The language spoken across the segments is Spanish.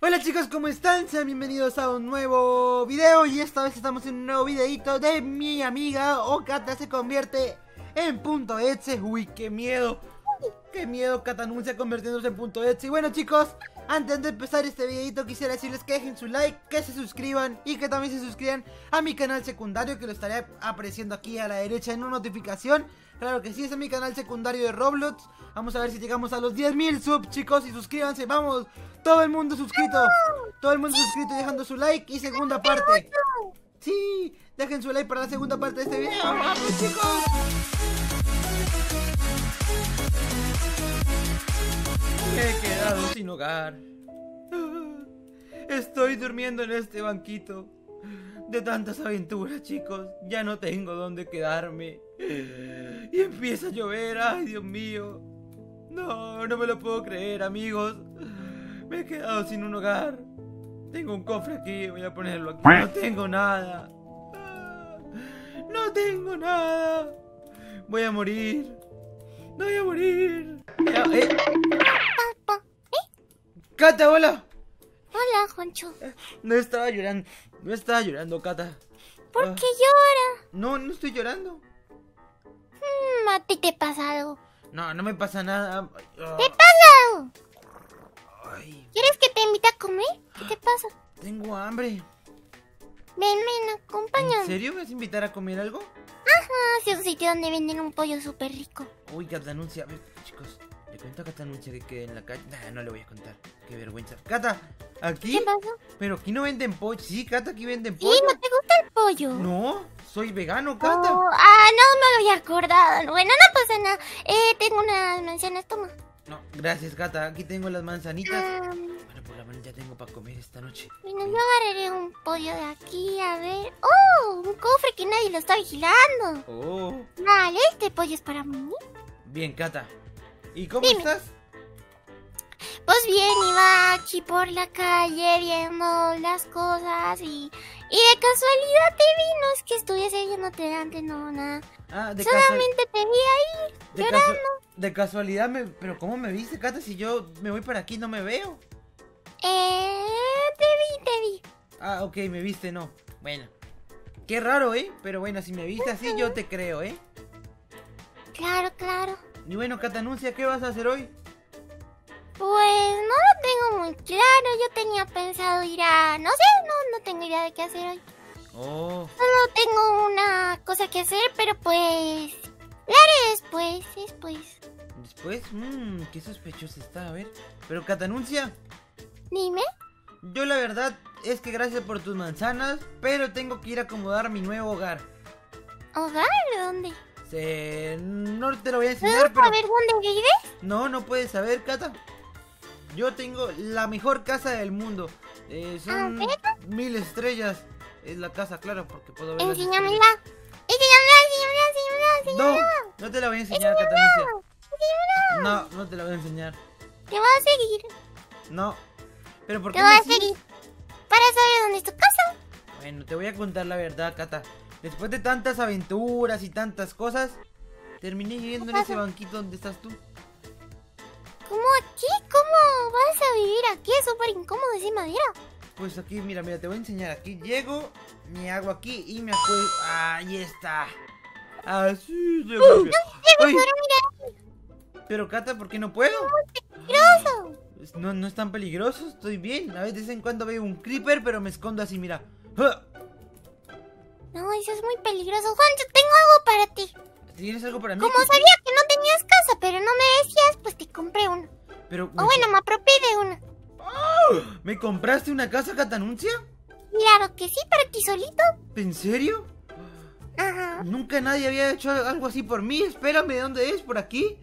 Hola chicos, ¿cómo están? Sean bienvenidos a un nuevo video. Y esta vez estamos en un nuevo videito de mi amiga Okata se convierte en punto .exe. Uy, qué miedo. Qué miedo, Kata anuncia convirtiéndose en punto .exe. Y bueno chicos, antes de empezar este videito quisiera decirles que dejen su like, que se suscriban y que también se suscriban a mi canal secundario, que lo estaré apareciendo aquí a la derecha en una notificación. Claro que sí, ese es mi canal secundario de Roblox. Vamos a ver si llegamos a los 10.000 subs, chicos, y suscríbanse, vamos. Todo el mundo suscrito. Todo el mundo suscrito y dejando su like. Y segunda parte. Sí, dejen su like para la segunda parte de este video. ¡Vamos, chicos! Me he quedado sin hogar. Estoy durmiendo en este banquito. De tantas aventuras, chicos, ya no tengo dónde quedarme. Y empieza a llover, ay Dios mío. No, no me lo puedo creer, amigos. Me he quedado sin un hogar. Tengo un cofre aquí, voy a ponerlo aquí. No tengo nada. No tengo nada. Voy a morir. Voy a morir. Kata, hola. Hola, Juancho. No estaba llorando. No estaba llorando, Kata. ¿Por qué llora? No, no estoy llorando. ¿A ti te pasa algo? No, no me pasa nada. ¿Te pasa algo? Ay, ¿Quieres que te invite a comer? ¿Qué te pasa? tengo hambre. Ven, acompáñame. ¿En serio me vas a invitar a comer algo? Hacia un sitio donde venden un pollo súper rico. Uy, Kata anuncia. A ver, chicos, le cuento a Kata anuncia que quede en la calle. Nah, no le voy a contar. Qué vergüenza. Kata, ¿aquí? ¿Qué pasó? Pero aquí no venden pollo. Sí, Kata, aquí venden ¿Sí? pollo. ¿No te gusta el pollo? No, soy vegano, Kata. No me había acordado. Bueno, no pasa nada. Tengo unas manzanas, toma. No, gracias, Kata. Aquí tengo las manzanitas. Ah, Bueno, por lo menos ya tengo para comer esta noche. bueno, yo agarraré un pollo de aquí, a ver. ¡Oh! Un cofre que nadie lo está vigilando. Oh, Vale, este pollo es para mí. bien, Kata. ¿Y cómo Dime. estás? Pues bien, iba aquí por la calle viendo las cosas y de casualidad te vi, no es que estuviese viéndote antes, no, nada. Ah, Solamente te vi ahí de, llorando. de casualidad Pero ¿cómo me viste, Kata? Si yo me voy para aquí no me veo. Te vi. Ah, ok, me viste, no. Bueno, qué raro, ¿eh? Pero bueno, si me viste así yo te creo, ¿eh? Claro. Y bueno, Kata anuncia, ¿qué vas a hacer hoy? Pues no lo tengo muy claro, yo tenía pensado ir a... No sé, no tengo idea de qué hacer hoy. Oh, Solo tengo una cosa que hacer, pero pues... La haré después. después, qué sospechoso está, a ver. Pero Kata anuncia, Dime. yo la verdad es que gracias por tus manzanas, pero tengo que ir a acomodar mi nuevo hogar. ¿Hogar? ¿Dónde? No te lo voy a enseñar, ¿Puedo pero... saber dónde vives? No puedes saber, Kata. Yo tengo la mejor casa del mundo. Son 1000 estrellas. Es la casa, claro, porque puedo ver las Enséñamela. estrellas. Enséñamela. No te la voy a enseñar, Kata anuncia. No te la voy a enseñar. Te voy a seguir. No. ¿Pero por qué Te voy me a sigues? seguir. Para saber dónde es tu casa. Bueno, te voy a contar la verdad, Kata. Después de tantas aventuras y tantas cosas, terminé viviendo en ese banquito donde estás tú. ¿Cómo aquí? ¿Cómo vas a vivir aquí? Es súper incómodo esa madera. Pues aquí, mira, te voy a enseñar. Aquí llego, me hago aquí y me acuesto. Ahí está. Así se vuelve. ¡Ay! Pero Kata, ¿por qué no puedo? ¡Peligroso! No es tan peligroso, estoy bien. A veces de vez en cuando veo un creeper, pero me escondo así, mira. ¡Ah! No, eso es muy peligroso. Juancho, tengo algo para ti. ¿Tienes algo para mí? Como sabía que no tenías casa, pero no me decías, pues te compré una. Pero O bueno, me apropié de una. ¿me compraste una casa, Kata anuncia? Claro que sí, para ti solito. ¿En serio? Ajá. Nunca nadie había hecho algo así por mí. Espérame, ¿de dónde es? ¿Por aquí?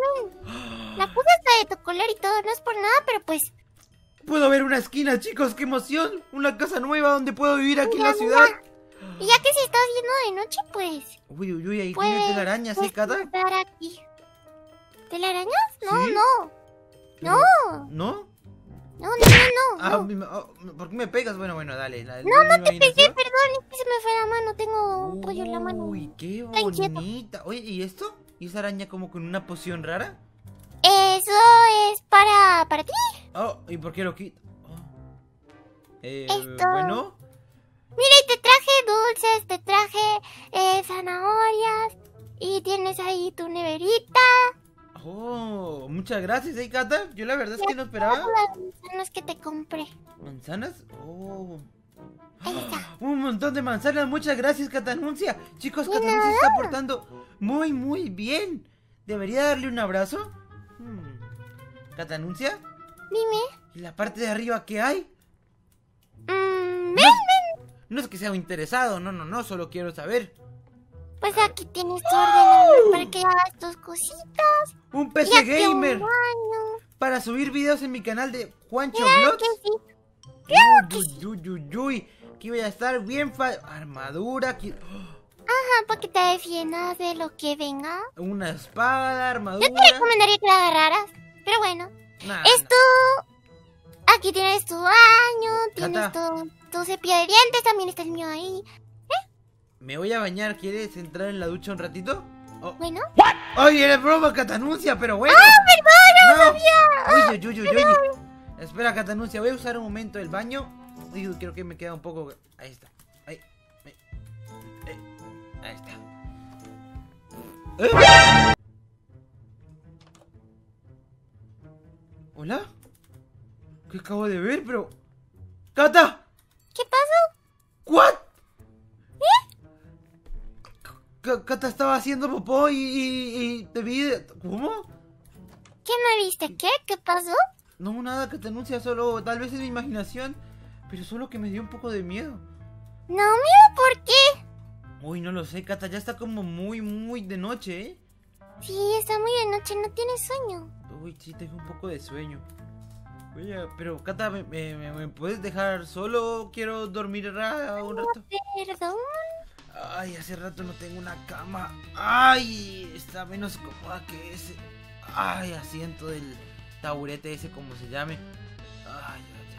La puse hasta de tu color y todo, no es por nada, pero pues... Puedo ver una esquina, chicos, qué emoción. Una casa nueva donde puedo vivir aquí en la Mira, ciudad. Y ya que se está haciendo de noche, pues... Uy, ahí Pues, tiene telarañas, ¿sí, Kata? estar aquí. ¿Telarañas? No, ¿Sí? no. Pero- No. ¿No? No. ¿Por qué me pegas? Bueno, dale. No te pegué, perdón, es que se me fue la mano, tengo un pollo en la mano. Uy, qué Está inquieto. bonita. Oye, ¿y esto? ¿Y esa araña como con una poción rara? Eso es para ti. Oh, ¿y por qué lo quito? Bueno. Mira, y te traje dulces, te traje zanahorias. Y tienes ahí tu neverita. Oh, muchas gracias, Cata. Yo la verdad es que no esperaba. Las manzanas que te compré. ¿Manzanas? Oh. Ahí está. Un montón de manzanas, muchas gracias, Catanuncia. Chicos, Catanuncia se está portando muy bien. ¿Debería darle un abrazo? ¿Catanuncia? Dime. ¿Y la parte de arriba qué hay? Ven. No es que sea un interesado, no, solo quiero saber. Pues aquí tienes tu ordenador para que hagas tus cositas. Un Y PC aquí gamer un baño. para subir videos en mi canal de Juancho Claro Vlogs. que sí. Claro que sí. Uy, aquí voy a estar bien armadura, aquí... Ajá, para que te defiendas de lo que venga. Una espada, armadura. Yo te recomendaría que la agarraras. Pero bueno. Nah, Esto... Aquí tienes tu baño. Tienes Cata. tu cepillo de dientes. También está el mío ahí. me voy a bañar, ¿quieres entrar en la ducha un ratito? Oh. Bueno. ¡Ay, eres broma, Catanuncia! Pero bueno. ¡Ah, perdón! ¡No sabía! Uy. Espera, Catanuncia, voy a usar un momento el baño. Uy, creo que me queda un poco... Ahí está. Ahí está. ¿Hola? ¿Qué acabo de ver? Pero... ¡Cata! ¿Qué pasó? ¿What? Cata estaba haciendo popó y te vi... ¿Cómo? ¿Qué me viste? ¿Qué pasó? No, nada, Catanuncia, solo... Tal vez es mi imaginación, pero solo que me dio un poco de miedo. No, mira, ¿por qué? Uy, no lo sé, Cata, ya está como muy de noche, ¿eh? Sí, está muy de noche, no tienes sueño. Uy, sí, tengo un poco de sueño. Oye, pero Cata, ¿me puedes dejar solo? Quiero dormir un rato. Perdón. Ay, hace rato no tengo una cama. Ay, está menos cómoda que ese. Ay, asiento del taburete ese, como se llame. Ay.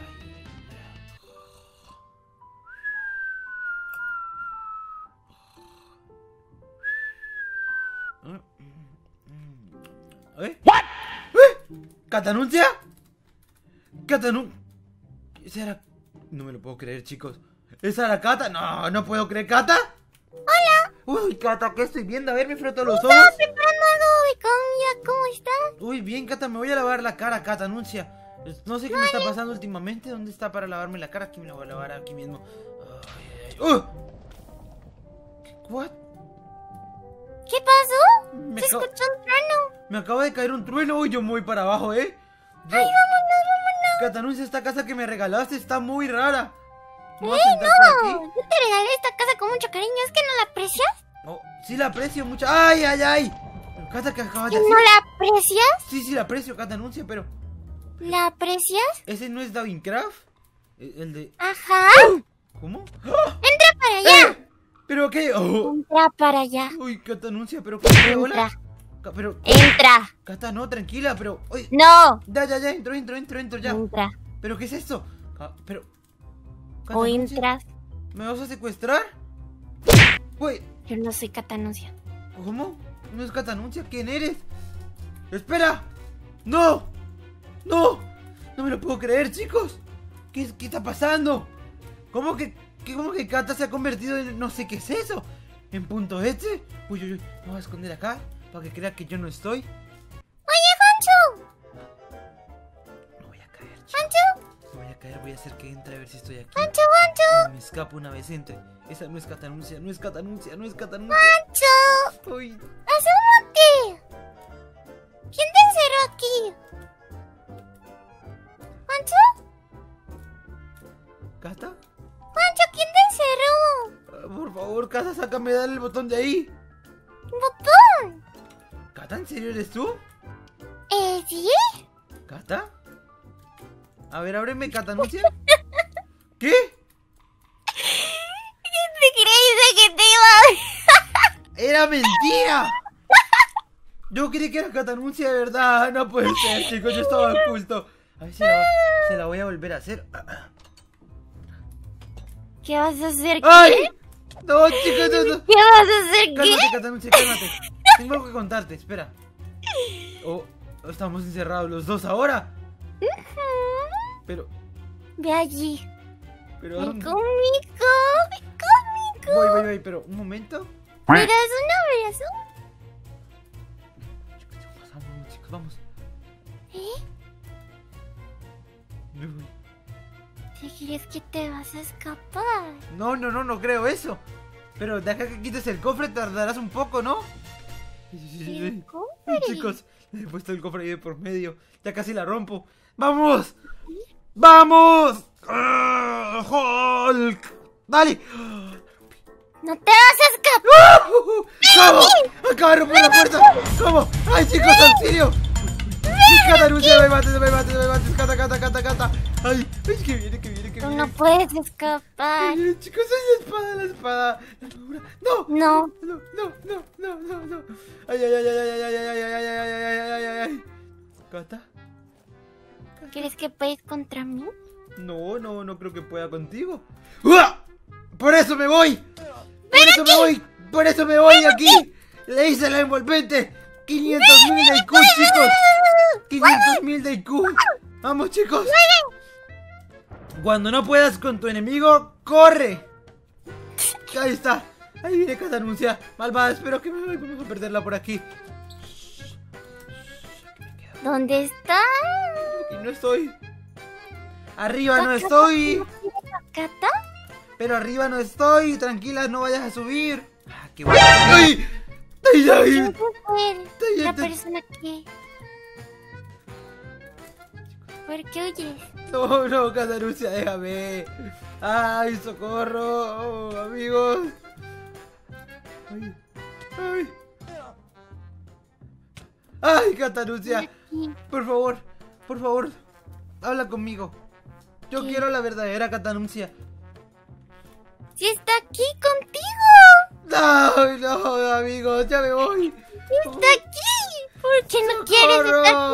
¿What? ¿Catanuncia? ¿Esa era? No me lo puedo creer, chicos. ¿Esa era Cata? No puedo creer. ¿Cata? Hola. Uy, Cata, ¿qué estoy viendo? A ver, me froto los ojos. Estaba preparando algo de comida, ¿cómo estás? Uy, bien, Cata, me voy a lavar la cara, Catanuncia. No sé qué me está pasando últimamente. ¿Dónde está para lavarme la cara? Aquí me la voy a lavar aquí mismo. ¿What? ¿Qué pasó? Me Se acabo- escuchó un trueno. Me acaba de caer un trueno. Uy, yo me voy para abajo, ¿eh? Ay, vámonos. Catanuncia, esta casa que me regalaste está muy rara. ¿Me ¡Ey, vas a sentar por no! aquí? Yo te regalé esta casa con mucho cariño, ¿es que no la aprecias? Oh, sí la aprecio mucho. ¡Ay! Pero, Cata, ¿qué acabas ¿Que de hacer? no la aprecias? Sí la aprecio, Catanuncia, pero... ¿La aprecias? ¿Ese no es Davincraft? El de... Ajá. ¿Cómo? Entra para allá. ¿Pero qué? Oh. Entra para allá. Uy, Catanuncia, pero... ¿qué? ¿Hola? Entra. Pero... Entra. Cata, no, tranquila, pero... Uy, No. ya, entro ya. Entra. ¿Pero qué es esto? Pero... O Catanuncia, entras. ¿me vas a secuestrar? Uy, Yo no soy Catanuncia. ¿cómo? ¿No es Catanuncia? ¿Quién eres? ¡Espera! ¡No! ¡No! No me lo puedo creer, chicos. ¿Qué está pasando? ¿Cómo que Cata se ha convertido en... no sé qué es eso? ¿En punto este? Uy, me voy a esconder acá para que crea que yo no estoy. Oye, Juancho. No voy a caer, chicos. Juancho. No voy a caer, voy a hacer que entre a ver si estoy aquí. Juancho, Juancho. Me escapo una vez entre. Esa no es Catanuncia, no es Catanuncia. Juancho. Uy, Asómate. ¿Quién te encerró aquí? ¿Juancho? ¿Cata? Juancho, ¿quién te encerró? Por favor, Cata, sácame, dale el botón de ahí. ¿Botón? ¿Cata, en serio eres tú? ¿Sí? ¿Cata? A ver, ábreme, Catanuncia. ¿Qué? ¿Qué te creíste que te iba a... ¡Era mentira! Yo creí que era Catanuncia de verdad. No puede ser, chicos, yo estaba justo. A ver si se la voy a volver a hacer. ¿Qué vas a hacer? ¡Ay! No, chicos, no. ¿Qué vas a hacer? Cálmate, Catanuncia, cálmate. Tengo algo que contarte, espera. Oh, estamos encerrados los dos ahora. Pero... Ve allí. Pero Ven ¿dónde? conmigo. Voy, pero un momento. ¿Me das un abrazo? Vamos, chicos, vamos. ¿Eh? Uy. ¿Te crees que te vas a escapar? No creo eso. Pero deja que quites el cofre, tardarás un poco, ¿no? ¿El cofre? Chicos, le he puesto el cofre ahí de por medio. Ya casi la rompo. ¡Vamos! ¡Vamos! ¡Ah, Hulk! ¡Dale! ¡No te vas a escapar! ¿Cómo? ¡Acaba de romper la puerta! ¿Cómo? ¡Ay, chicos, auxilio! ¡Catarucia, me mates, cata! ¡Ay, que viene! Tú no puedes escapar. Chicos, hay la espada, la armadura. ¡No! No. No. Ay. ¿Cata? ¿Crees que puedes contra mí? No creo que pueda contigo. ¡Uah! ¡Por eso me voy! ¡Por eso me voy de aquí! ¡Le hice la envolvente! ¡500.000 de IQ, chicos! ¡500.000 de IQ! ¡Vamos, chicos! Cuando no puedas con tu enemigo, ¡corre! Ahí está. Ahí viene Catanuncia. Malvada, espero que me voy. Vamos a perderla por aquí. ¿Dónde está? Y no estoy. Arriba no estoy. ¿Cata? Pero arriba no estoy. Tranquila, no vayas a subir. Ah, qué bueno. ¡Ay! ¡Ay! ¿Quién es la persona que...? ¿Por qué huyes? No, Catarucia, déjame. ¡Ay, socorro! Oh, amigos. ¡Ay, Catarucia! Por favor, habla conmigo. Yo quiero la verdadera Catanuncia. ¡Si está aquí contigo! No, amigos, ya me voy. ¡Está aquí! ¿Por qué no quieres estar